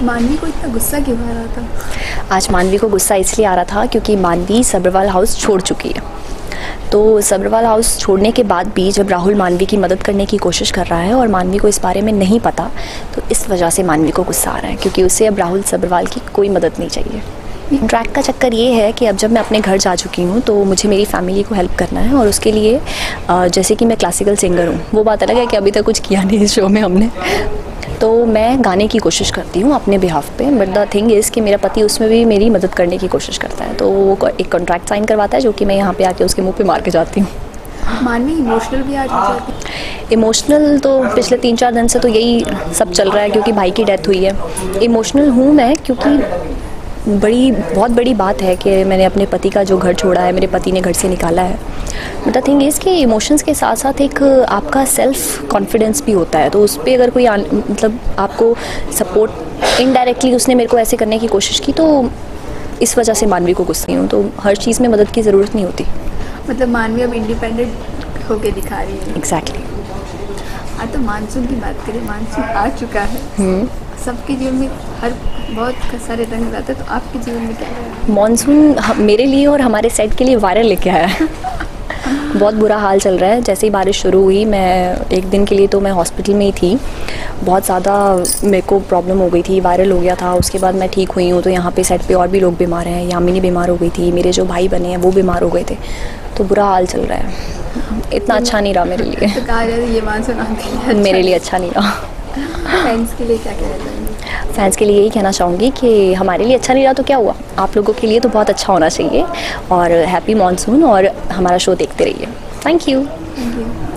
मानवी को इतना गुस्सा क्यों आ रहा था? आज मानवी को गुस्सा इसलिए आ रहा था क्योंकि मानवी सब्रवाल हाउस छोड़ चुकी है। तो सब्रवाल हाउस छोड़ने के बाद भी जब राहुल मानवी की मदद करने की कोशिश कर रहा है और मानवी को इस बारे में नहीं पता, तो इस वजह से मानवी को गुस्सा आ रहा है क्योंकि उसे अब राहुल सब्रवाल की कोई मदद नहीं चाहिए। ट्रैक का चक्कर ये है कि अब जब मैं अपने घर जा चुकी हूँ तो मुझे मेरी फैमिली को हेल्प करना है और उसके लिए जैसे कि मैं क्लासिकल सिंगर हूँ, वो बात अलग है कि अभी तक कुछ किया नहीं इस शो में हमने, तो मैं गाने की कोशिश करती हूँ अपने बिहाफ पे। बट द थिंग इज़ कि मेरा पति उसमें भी मेरी मदद करने की कोशिश करता है, तो वो एक कॉन्ट्रैक्ट साइन करवाता है जो कि मैं यहाँ पे आके उसके मुंह पे मार के जाती हूँ। मानवी इमोशनल भी आज हो जाती है? इमोशनल तो पिछले 3-4 दिन से तो यही सब चल रहा है क्योंकि भाई की डेथ हुई है। इमोशनल हूँ मैं क्योंकि बहुत बड़ी बात है कि मैंने अपने पति का जो घर छोड़ा है, मेरे पति ने घर से निकाला है। बट द थिंग इज़ कि इमोशंस के साथ साथ एक आपका सेल्फ कॉन्फिडेंस भी होता है, तो उस पर अगर कोई मतलब आपको सपोर्ट इनडायरेक्टली उसने मेरे को ऐसे करने की कोशिश की, तो इस वजह से मानवी को गुस्सा हूँ। तो हर चीज़ में मदद की ज़रूरत नहीं होती। मतलब मानवी अब इंडिपेंडेंट होके दिखा रही है। एग्जैक्टली। तो मानसून की बात करें, मानसून आ चुका है। सबके जीवन में हर बहुत सारे रंग लाते हैं, तो आपके जीवन में क्या है? मानसून मेरे लिए और हमारे सेट के लिए वायरल लेके आया है। बहुत बुरा हाल चल रहा है। जैसे ही बारिश शुरू हुई, मैं एक दिन के लिए तो मैं हॉस्पिटल में ही थी। बहुत ज़्यादा मेरे को प्रॉब्लम हो गई थी, वायरल हो गया था। उसके बाद मैं ठीक हुई हूँ, तो यहाँ पे सेट पे और भी लोग बीमार हैं। यामिनी बीमार हो गई थी, मेरे जो भाई बने हैं वो बीमार हो गए थे, तो बुरा हाल चल रहा है। इतना अच्छा नहीं रहा मेरे लिए। तो कहा जाए ये मानसून आपके लिए मेरे लिए अच्छा नहीं रहा। फैंस के लिए क्या कहना चाहेंगे? फैंस के लिए यही कहना चाहूँगी कि हमारे लिए अच्छा नहीं रहा तो क्या हुआ, आप लोगों के लिए तो बहुत अच्छा होना चाहिए। और हैप्पी मानसून, और हमारा शो देखते रहिए। Thank you.